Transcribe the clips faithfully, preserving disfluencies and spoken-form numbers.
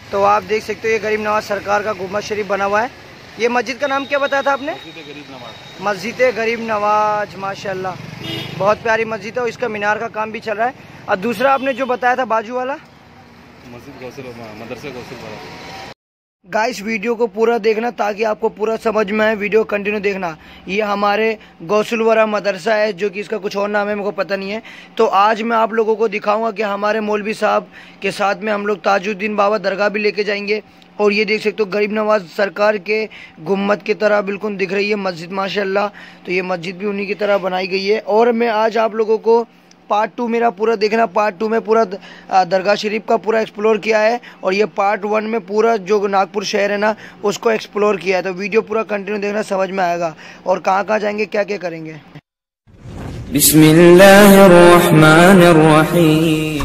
तो आप देख सकते हो ये गरीब नवाज सरकार का गुम्बद शरीफ बना हुआ है। ये मस्जिद का नाम क्या बताया था आपने? मस्जिद गरीब नवाज। माशाल्लाह बहुत प्यारी मस्जिद है और इसका मीनार का काम भी चल रहा है। और दूसरा आपने जो बताया था बाजू वाला मस्जिद गौसल मदरसा गौसल। गाइस वीडियो को पूरा देखना ताकि आपको पूरा समझ में आए, वीडियो कंटिन्यू देखना। ये हमारे गौसुलवरा मदरसा है जो कि इसका कुछ और नाम है, मेरे को पता नहीं है। तो आज मैं आप लोगों को दिखाऊंगा कि हमारे मौलवी साहब के साथ में हम लोग ताजुद्दीन बाबा दरगाह भी लेके जाएंगे। और ये देख सकते हो गरीब नवाज सरकार के गुम्बद की तरह बिल्कुल दिख रही है मस्जिद माशाल्लाह। तो ये मस्जिद भी उन्हीं की तरह बनाई गई है। और मैं आज आप लोगों को पार्ट टू मेरा पूरा देखना। पार्ट टू में पूरा दरगाह शरीफ का पूरा एक्सप्लोर किया है और ये पार्ट वन में पूरा जो नागपुर शहर है ना उसको एक्सप्लोर किया है। तो वीडियो पूरा कंटिन्यू देखना, समझ में आएगा और कहाँ कहाँ जाएंगे, क्या क्या करेंगे। बिस्मिल्लाहिर्रहमानिर्रहीम।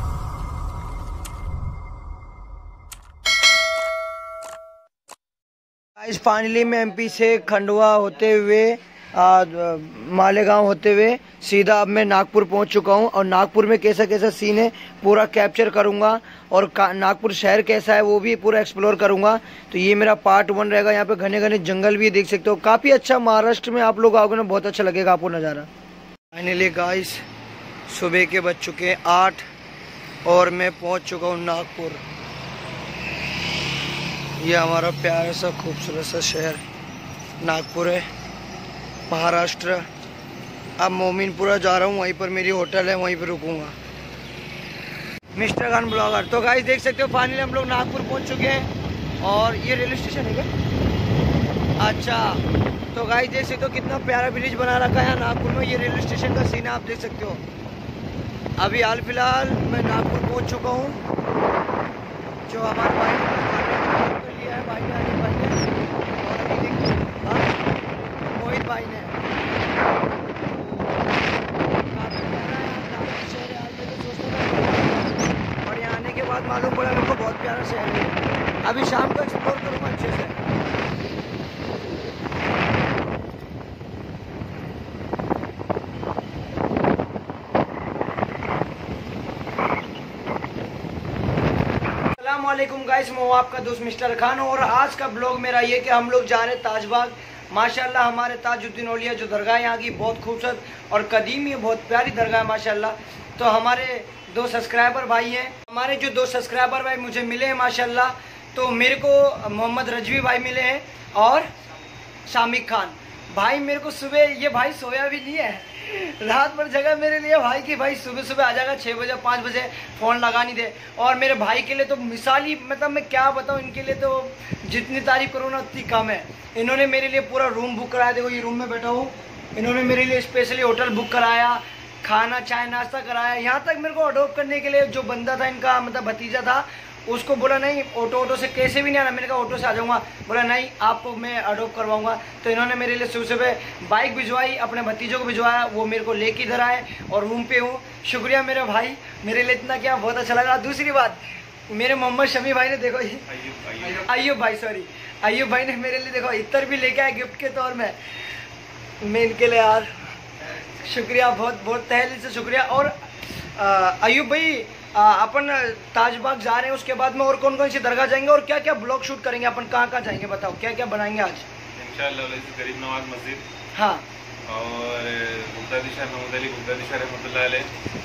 इस फाइनली में एमपी से खंडवा होते हुए मालेगांव होते हुए सीधा अब मैं नागपुर पहुंच चुका हूं और नागपुर में कैसा कैसा सीन है पूरा कैप्चर करूंगा और नागपुर शहर कैसा है वो भी पूरा एक्सप्लोर करूंगा। तो ये मेरा पार्ट वन रहेगा। यहाँ पे घने घने जंगल भी देख सकते हो, काफ़ी अच्छा महाराष्ट्र में आप लोग आओगे ना, बहुत अच्छा लगेगा आपको नज़ारा। फाइनली गाइस सुबह के बज चुके हैं आठ और मैं पहुँच चुका हूँ नागपुर। ये हमारा प्यारा सा खूबसूरत सा शहर नागपुर है, महाराष्ट्र। अब मोमिनपुरा जा रहा हूँ, वहीं पर मेरी होटल है, वहीं पर रुकूंगा। Mister Khan blogger. तो गाइस देख सकते हो फाइनली हम लोग नागपुर पहुँच चुके हैं और ये रेलवे स्टेशन है क्या? अच्छा तो गाइस देख सकते हो कितना प्यारा ब्रिज बना रखा है नागपुर में। ये रेलवे स्टेशन का सीन है, आप देख सकते हो। अभी हाल फिलहाल मैं नागपुर पहुँच चुका हूँ। जो हमारे भाई लिया है भाई ने भाई ने मोहित भाई ने और यहाँ आने के बाद मालूम पड़ा मेरे को बहुत प्यारा शहर है। अभी शाम को एक्सप्लोर करूँगा अच्छे से। अस्सलामुअलैकुम गाइस, मैं हूँ आपका दोस्त मिस्टर खान और आज का ब्लॉग मेरा ये कि हम लोग जा रहे हैं ताजबाग। माशाल्लाह हमारे ताजुद्दीन औलिया जो दरगाह यहाँ की बहुत खूबसूरत और कदीमी बहुत प्यारी दरगाह है माशाल्लाह। तो हमारे दो सब्सक्राइबर भाई हैं, हमारे जो दो सब्सक्राइबर भाई मुझे मिले हैं माशाल्लाह। तो मेरे को मोहम्मद रजवी भाई मिले हैं और शामिक खान भाई। मेरे को सुबह ये भाई सोया भी नहीं है, रात भर जगह मेरे लिए भाई कि भाई सुबह सुबह आ जाएगा छः बजे पाँच बजे फ़ोन लगा नहीं दे। और मेरे भाई के लिए तो मिसाली, मतलब मैं क्या बताऊँ, इनके लिए तो जितनी तारीफ करूँ ना उतनी कम है। इन्होंने मेरे लिए पूरा रूम बुक कराया, देखो ये रूम में बैठा हूँ। इन्होंने मेरे लिए स्पेशली होटल बुक कराया, खाना चाय नाश्ता कराया। यहाँ तक मेरे को अडोप्ट करने के लिए जो बंदा था इनका मतलब भतीजा था, उसको बोला नहीं ऑटो ऑटो से कैसे भी नहीं आना। मैंने कहा ऑटो से आ जाऊँगा, बोला नहीं आपको मैं अडोप्ट करवाऊँगा। तो इन्होंने मेरे लिए सुबह सुबह बाइक भिजवाई, अपने भतीजों को भिजवाया, वो मेरे को लेके इधर आए और रूम पे हूँ। शुक्रिया मेरे भाई, मेरे लिए इतना क्या, बहुत अच्छा लगा। दूसरी बात मेरे मोहम्मद शमी भाई ने देखो, अय्यूब भाई सॉरी अय्यूब भाई ने मेरे लिए देखो इतर भी लेके आए गिफ्ट के तौर में। मैं इनके लिए यार शुक्रिया, बहुत बहुत तहे दिल से शुक्रिया। और अय्यूब भाई अपन ताजबाग जा रहे हैं, उसके बाद में और कौन कौन सी दरगाह जाएंगे और क्या क्या ब्लॉग शूट करेंगे, अपन कहाँ कहाँ जाएंगे बताओ, क्या क्या बनाएंगे आज? इंशाअल्लाह गरीब नवाज मस्जिद, हाँ, और गुप्तादिशा महमूद अली गुप्तादिशा रहमतुल्लाह अलैह,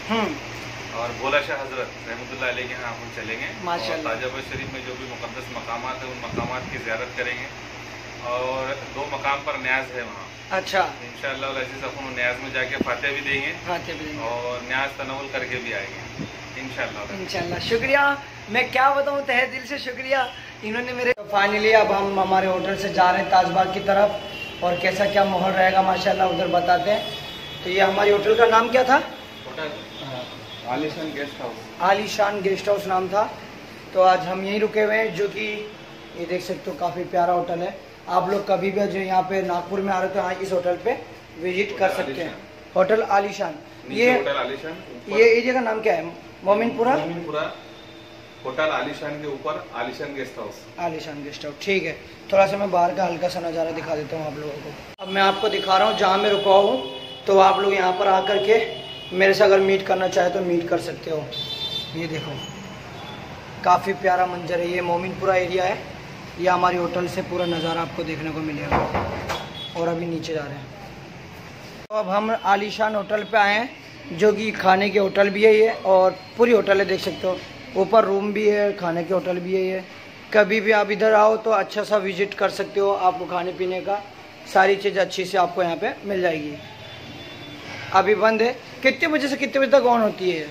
और बोला शाह हजरत रहमतुल्लाह अलैह के यहाँ हम चलेंगे माशाअल्लाह। ताजबाग शरीफ में जो भी मुकद्दस मकामात है उन मकामात की ज़ियारत करेंगे और दो मकाम पर न्याज है वहाँ। अच्छा इंशाअल्लाह अपन न्याज में जाके फातिहा भी देंगे, फातिहा भी देंगे और न्याज तनवुल करके भी आएंगे इंशाअल्लाह इंशाअल्लाह। शुक्रिया, मैं क्या बताऊँ, तहे दिल से शुक्रिया इन्होंने मेरे। फाइनली अब हम हमारे होटल से जा रहे हैं ताजबाग की तरफ और कैसा क्या माहौल रहेगा माशाल्लाह उधर बताते हैं। तो ये हमारी होटल का नाम क्या था? Hotel Alishan guest house, Alishan guest house नाम था। तो आज हम यहीं रुके हुए हैं, जो कि ये देख सकते हो काफ़ी प्यारा होटल है। आप लोग कभी भी जो यहाँ पे नागपुर में आ रहे हो तो यहाँ इस होटल पे विजिट कर सकते हैं। होटल आलीशान, ये होटल आलीशान, ये एरिया का नाम क्या है? मोमिनपुरा, मोमिनपुरा होटल आलीशान के ऊपर Alishan guest house, Alishan guest house. ठीक है, थोड़ा सा मैं बाहर का हल्का सा नज़ारा दिखा देता हूँ आप लोगों को। अब मैं आपको दिखा रहा हूँ जहाँ मैं रुका हूँ, तो आप लोग यहाँ पर आकर के मेरे से अगर मीट करना चाहे तो मीट कर सकते हो। ये देखो काफ़ी प्यारा मंजर है। ये मोमिनपुरा एरिया है, ये हमारी होटल से पूरा नज़ारा आपको देखने को मिलेगा। और अभी नीचे जा रहे हैं, तो अब हम आलीशान होटल पे आए हैं, जो कि खाने की होटल भी है ये, और पूरी होटल है, देख सकते हो। ऊपर रूम भी है, खाने की होटल भी है ये। कभी भी आप इधर आओ तो अच्छा सा विजिट कर सकते हो। आपको खाने पीने का सारी चीज़ अच्छी से आपको यहाँ पे मिल जाएगी। अभी बंद है। कितने बजे से कितने बजे तक ऑन होती है?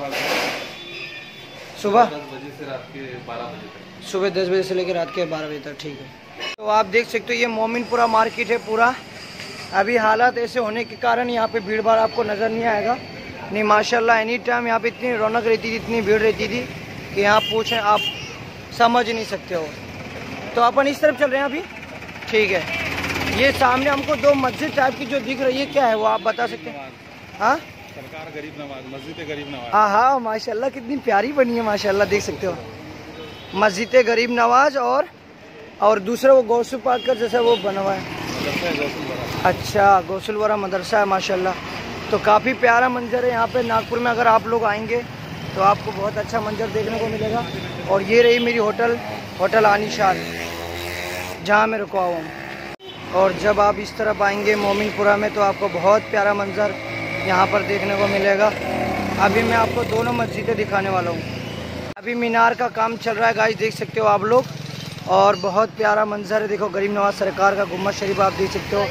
सुबह दस बजे से रात के बारह बजे तक। सुबह दस बजे से लेकर रात के बारह बजे तक, ठीक है। तो आप देख सकते हो ये मोमिनपुरा मार्केट है पूरा। अभी हालात ऐसे होने के कारण यहाँ पे भीड़ भाड़ आपको नज़र नहीं आएगा। नहीं माशाल्लाह एनी टाइम यहाँ पे इतनी रौनक रहती थी, इतनी भीड़ रहती थी कि यहाँ पूछें आप समझ नहीं सकते हो। तो अपन इस तरफ चल रहे हैं अभी, ठीक है। ये सामने हमको दो मस्जिद टाइप की जो दिख रही है, क्या है वो आप बता सकते हैं? हाँ, सरकार गरीब नवाज, मस्जिद गरीब नवाज। हाँ हाँ माशाल्लाह कितनी प्यारी बनी है माशाल्लाह, देख सकते हो। मस्जिद गरीब नवाज और और दूसरा वो गौसु पाक का जैसा वो बना हुआ है। अच्छा, गौसुलवरा मदरसा है माशाल्लाह। तो काफ़ी प्यारा मंजर है यहाँ पे नागपुर में। अगर आप लोग आएंगे तो आपको बहुत अच्छा मंजर देखने को मिलेगा। और ये रही मेरी होटल, होटल आलीशान, जहाँ मैं रुका हुआ हूँ। और जब आप इस तरफ आएंगे मोमिनपुरा में तो आपको बहुत प्यारा मंजर यहाँ पर देखने को मिलेगा। अभी मैं आपको दोनों मस्जिदें दिखाने वाला हूँ। अभी मीनार का काम चल रहा है गाइस, देख सकते हो आप लोग। और बहुत प्यारा मंजर है, देखो गरीब नवाज सरकार का गुम्बद शरीफ आप देख सकते हो।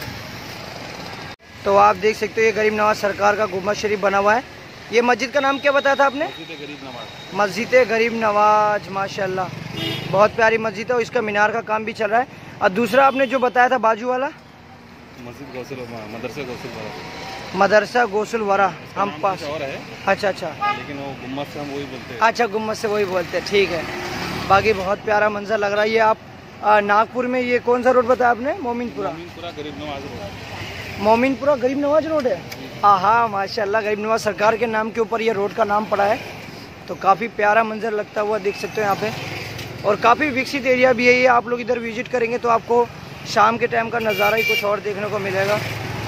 तो आप देख सकते हो ये गरीब नवाज सरकार का गुम्बद शरीफ बना हुआ है। ये मस्जिद का नाम क्या बताया था आपने? मस्जिद गरीब नवाज। मस्जिद गरीब नवाज माशाल्लाह, बहुत प्यारी मस्जिद है। और इसका मीनार का काम भी चल रहा है। और दूसरा आपने जो बताया था बाजू वाला मस्जिद गौसल मदरसा गौसुलवरा, मदरसा गौसुलवरा हम पास और है। अच्छा अच्छा, लेकिन वो गुम्बद से हम वही बोलते हैं। अच्छा, गुम्बद से वही बोलते हैं, ठीक है। बाकी बहुत प्यारा मंजर लग रहा है। ये आप आ, नागपुर में ये कौन सा रोड बताया आपने? मोमिनपुरा। मोमिनपुरा गरीब नवाज रोड। मोमिनपुरा गरीब नवाज रोड है। हाँ माशाल्लाह, गरीब नवाज सरकार के नाम के ऊपर ये रोड का नाम पड़ा है। तो काफ़ी प्यारा मंजर लगता हुआ देख सकते हो यहाँ पे। और काफ़ी विकसित एरिया भी है ये। आप लोग इधर विजिट करेंगे तो आपको शाम के टाइम का नज़ारा ही कुछ और देखने को मिलेगा।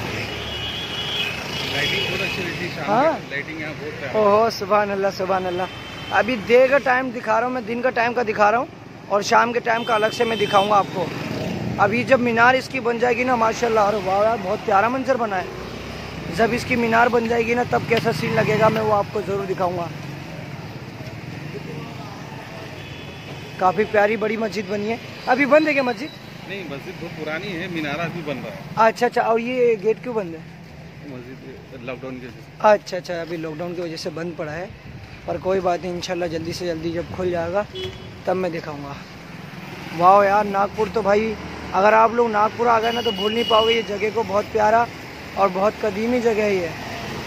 लाइटिंग बहुत अच्छी रहती है शाम हाँ, की लाइटिंग यहाँ बहुत है। ओहो सुभान अल्लाह सुभान अल्लाह। अभी डे का टाइम दिखा रहा हूँ मैं, दिन का टाइम का दिखा रहा हूँ, और शाम के टाइम का अलग से मैं दिखाऊंगा आपको। अभी जब मीनार इसकी बन जाएगी ना माशाल्लाह, अरे वाह यार बहुत प्यारा मंजर बना है। जब इसकी मीनार बन जाएगी ना तब कैसा सीन लगेगा मैं वो आपको ज़रूर दिखाऊंगा। काफ़ी प्यारी बड़ी मस्जिद बनी है। अभी बंद है क्या मस्जिद? नहीं, मस्जिद बहुत पुरानी है, मीनारा भी बन रहा है। अच्छा अच्छा, और ये गेट क्यों बंद है? मस्जिद लॉकडाउन की वजह से। अच्छा अच्छा, अभी लॉकडाउन की वजह से बंद पड़ा है, पर कोई बात नहीं, इंशाल्लाह जल्दी से जल्दी जब खुल जाएगा तब मैं दिखाऊंगा। वाह यार, नागपुर तो भाई अगर आप लोग नागपुर आ गए ना तो भूल नहीं पाओगे ये जगह को। बहुत प्यारा और बहुत कदीमी जगह है ये।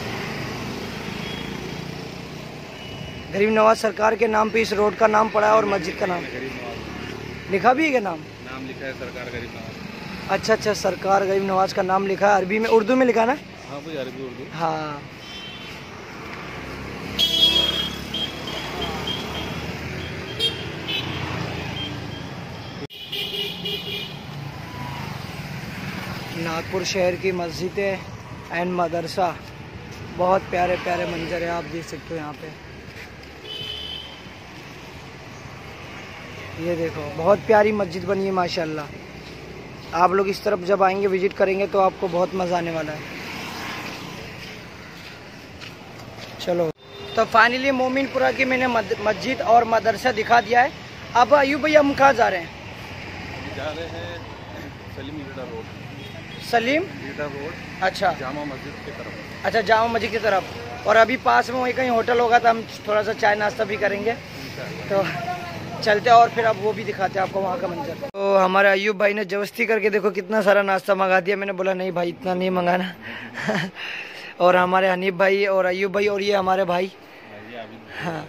गरीब नवाज सरकार के नाम पे इस रोड का नाम पड़ा है और मस्जिद का नाम गरीब नवाज लिखा भी है क्या? नाम नाम लिखा है सरकार गरीब नवाज। अच्छा अच्छा, सरकार गरीब नवाज का नाम लिखा है। अरबी में, उर्दू में लिखा ना? हाँ भाई, अरबी उर्दू। हाँ। नागपुर शहर की मस्जिदें एंड मदरसा, बहुत प्यारे प्यारे मंजर है, आप देख सकते हो यहाँ पे। ये देखो बहुत प्यारी मस्जिद बनी है माशाल्लाह। आप लोग इस तरफ जब आएंगे विजिट करेंगे तो आपको बहुत मज़ा आने वाला है। चलो, तो फाइनली मोमिनपुरा की मैंने मस्जिद और मदरसा दिखा दिया है। अब अयूब भैया हम कहाँ जा रहे हैं? जा रहे हैं Salim leader road. Salim leader road, अच्छा, जामा मस्जिद की तरफ। अच्छा, जामा मस्जिद की तरफ। और अभी पास में वहीं कहीं होटल होगा तो हम थोड़ा सा चाय नाश्ता भी करेंगे। तो चलते हैं और फिर अब वो भी दिखाते हैं आपको वहाँ का मंजर। तो हमारे अयूब भाई ने जबरदस्ती करके देखो कितना सारा नाश्ता मंगा दिया। मैंने बोला नहीं भाई इतना नहीं मंगाना। और हमारे हनीफ भाई और अयूब भाई और ये हमारे भाई, हाँ,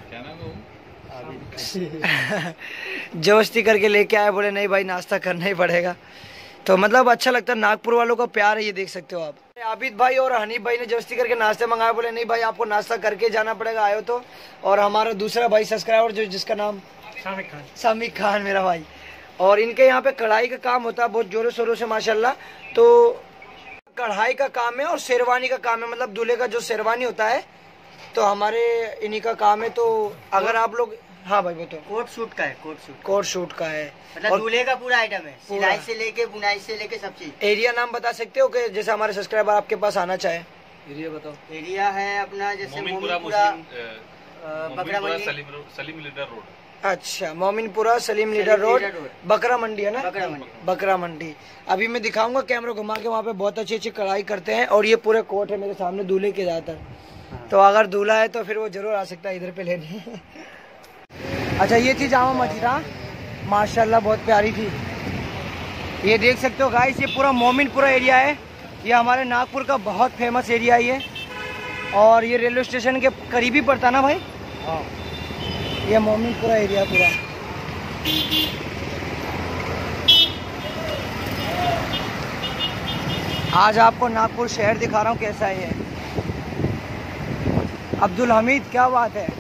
जबरदस्ती करके लेके आए। बोले नहीं भाई नाश्ता करना ही पड़ेगा। तो मतलब अच्छा लगता है, नागपुर वालों का प्यार है ये, देख सकते हो आप। आबिद भाई और हनीफ भाई ने जबरदस्ती करके नाश्ते मंगाए। बोले नहीं भाई आपको नाश्ता करके जाना पड़ेगा, आयो तो। और हमारा दूसरा भाई सब्सक्राइबर जो जिसका नाम सामिक खान, सामिक खान मेरा भाई। और इनके यहाँ पे कढ़ाई का काम होता है बहुत जोरों शोरों से माशाल्लाह। तो कढ़ाई का काम है और शेरवानी का काम है, मतलब दूल्हे का जो शेरवानी होता है तो हमारे इन्हीं का काम है। तो अगर आप लोग हाँ भाई वो तो कोट सूट का है, कोट सूट कोट सूट का है, मतलब दूल्हे का पूरा आइटम है, सिलाई से लेके बुनाई से लेके सब चीज। एरिया नाम बता सकते हो कि जैसे हमारे सब्सक्राइबर आपके पास आना चाहे? एरिया बताओ। एरिया है अपना जैसे मोमिनपुरा, बकरा मंडी, सलीम लीडर रोड। अच्छा, मोमिनपुरा सलीम लीडर रोड, बकरा मंडी है ना? बकरा मंडी। बकरा मंडी। अभी मैं दिखाऊंगा कैमरा घुमा के, वहाँ पे बहुत अच्छी अच्छी कढ़ाई करते हैं और ये पूरे कोट है मेरे सामने दूल्हे के ज्यादातर। हाँ। तो अगर दूल्हा है तो फिर वो जरूर आ सकता है इधर पे लेने। अच्छा, ये थी जामा मस्जिद, माशाल्लाह बहुत प्यारी थी। ये देख सकते हो गाइस, ये पूरा मोमिनपुरा एरिया है, ये हमारे नागपुर का बहुत फेमस एरिया है ये, और ये रेलवे स्टेशन के करीब ही पड़ता ना भाई? हाँ, ये मोमिनपुरा एरिया पूरा। आज आपको नागपुर शहर दिखा रहा हूँ कैसा है ये। अब्दुल हमीद, क्या बात है।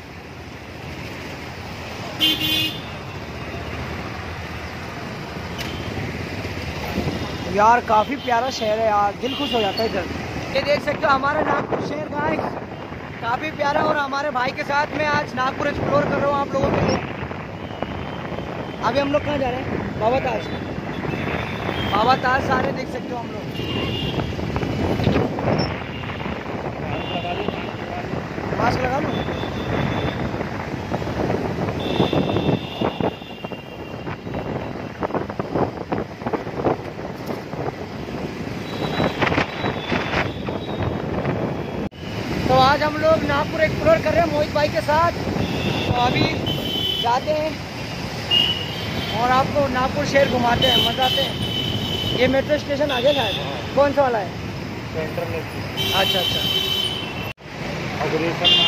यार काफी प्यारा शहर है यार, दिल खुश हो जाता है इधर। ये देख सकते हो हमारा नागपुर शहर गाइस, काफी प्यारा। और हमारे भाई के साथ में आज नागपुर एक्सप्लोर कर रहा हूँ आप लोगों के लिए। अभी हम लोग कहाँ जा रहे हैं? बाबा ताज। बाबा ताज सारे देख सकते हो हम लोग। मास्क लगा लो। तो आज हम लोग नागपुर एक्सप्लोर कर रहे हैं मोहित भाई के साथ। तो अभी जाते हैं और आपको नागपुर शहर घुमाते हैं, मजा आते हैं। ये मेट्रो स्टेशन आगे का है, कौन सा वाला है? सेंट्रल। अच्छा अच्छा। अग्रेसर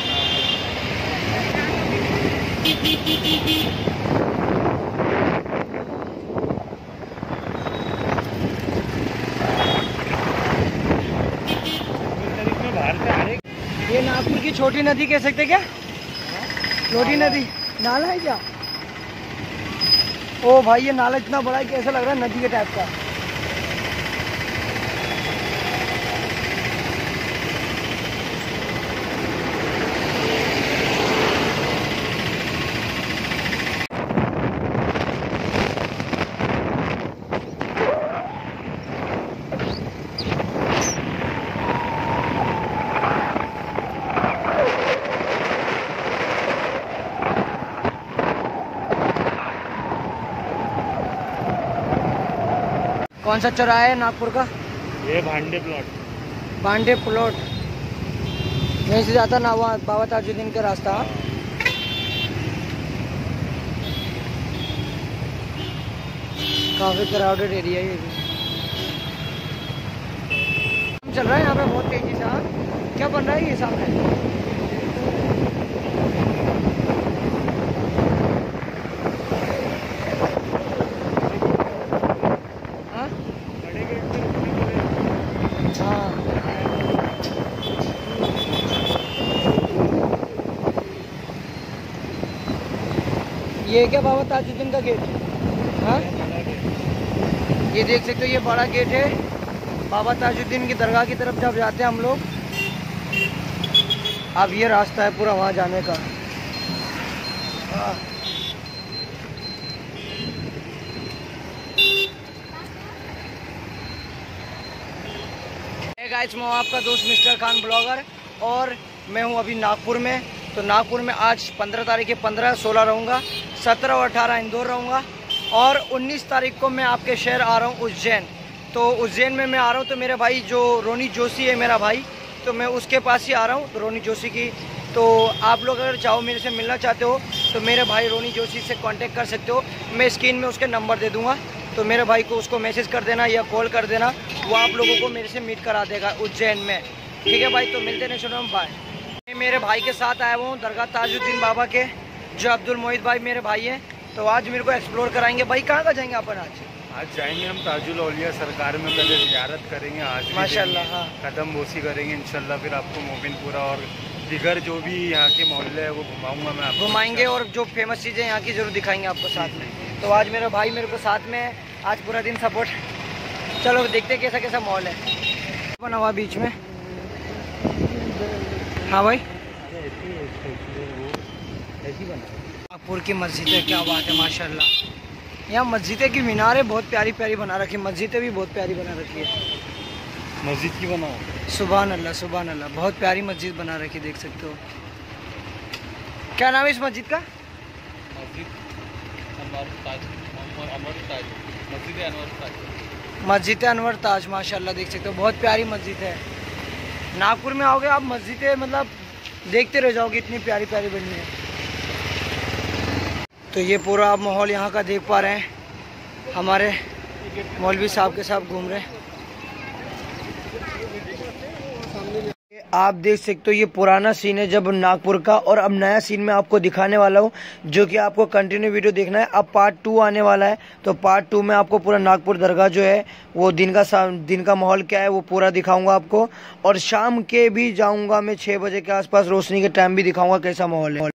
ये नागपुर की छोटी नदी कह सकते क्या? छोटी नदी नाला है क्या? ओ भाई, ये नाला इतना बड़ा है कि ऐसा लग रहा है नदी के टाइप का। कौन सा चौराहा है नागपुर का? ये भांडे प्लॉट। भांडे प्लॉट यहीं से जाता ना वहाँ बाबा ताजुद्दीन का रास्ता। काफी क्राउडेड एरिया है ये भी। चल रहा है यहाँ पे बहुत तेजी से। हाँ, क्या बन रहा है ये सामने? ये क्या बाबा ताजुद्दीन का गेट? हाँ, ये देख सकते हो, ये बड़ा गेट है बाबा ताजुद्दीन की दरगाह की तरफ जब जाते हैं हम लोग। अब ये रास्ता है पूरा वहाँ जाने का। हाँ। हे गाइस, मैं हूँ आपका दोस्त मिस्टर खान ब्लॉगर और मैं हूँ अभी नागपुर में। तो नागपुर में आज पंद्रह तारीख के पंद्रह सोलह रहूँगा, सत्रह और अठारह इंदौर रहूँगा और उन्नीस तारीख को मैं आपके शहर आ रहा हूँ उज्जैन। तो उज्जैन में मैं आ रहा हूँ तो मेरे भाई जो रोनी जोशी है मेरा भाई, तो मैं उसके पास ही आ रहा हूँ, तो रोनी जोशी की। तो आप लोग अगर चाहो मेरे से मिलना चाहते हो तो मेरे भाई रोनी जोशी से कांटेक्ट कर सकते हो। मैं स्क्रीन में उसके नंबर दे दूँगा, तो मेरे भाई को उसको मैसेज कर देना या कॉल कर देना, वो आप लोगों को मेरे से मीट करा देगा उज्जैन में। ठीक है भाई, तो मिलते हैं नेक्स्ट बाय। मैं मेरे भाई के साथ आया हुआ हूँ दरगाह ताजुद्दीन बाबा के, जो अब्दुल मोहित भाई मेरे भाई हैं। तो आज मेरे को एक्सप्लोर कराएंगे। भाई कहाँ कहाँ जाएंगे अपन आज? आज जाएंगे हम ताजुल औलिया सरकार में, पहले ज़ियारत करेंगे आज माशाल्लाह। हाँ, कदम बोसी करेंगे इंशाल्लाह। फिर आपको मोमिनपुरा और दिगर जो भी यहाँ के मोहल्ले है वो घुमाऊंगा मैं आपको, घुमाएंगे और जो फेमस चीज़ें यहाँ की जरूर दिखाएंगे आपको साथ में। तो आज मेरा भाई मेरे को साथ में है, आज पूरा दिन सपोर्ट। चलो देखते कैसा कैसा माहौल है। बना हुआ बीच में। हाँ भाई, नागपुर की मस्जिदें, क्या बात है माशाल्लाह। यहाँ मस्जिदें की मीनारें बहुत प्यारी प्यारी बना रखी, मस्जिदें भी बहुत प्यारी बना रखी है। मस्जिद की बनाओ, सुभान अल्लाह सुभान अल्लाह, बहुत प्यारी मस्जिद बना रखी, देख सकते हो। क्या नाम है इस मस्जिद का? मस्जिद अनवर ताज, माशाल्लाह देख सकते हो, बहुत प्यारी मस्जिद है। नागपुर में आओगे आप, मस्जिदें मतलब देखते रह जाओगे, इतनी प्यारी प्यारी बनी है। तो ये पूरा आप माहौल यहाँ का देख पा रहे हैं, हमारे मौलवी साहब के साथ घूम रहे हैं। आप देख सकते हो ये पुराना सीन है जब नागपुर का, और अब नया सीन मैं आपको दिखाने वाला हूँ, जो कि आपको कंटिन्यू वीडियो देखना है। अब पार्ट टू आने वाला है, तो पार्ट टू में आपको पूरा नागपुर दरगाह जो है वो दिन का दिन का माहौल क्या है वो पूरा दिखाऊंगा आपको, और शाम के भी जाऊंगा मैं छः बजे के आसपास, रोशनी के टाइम भी दिखाऊंगा कैसा माहौल है।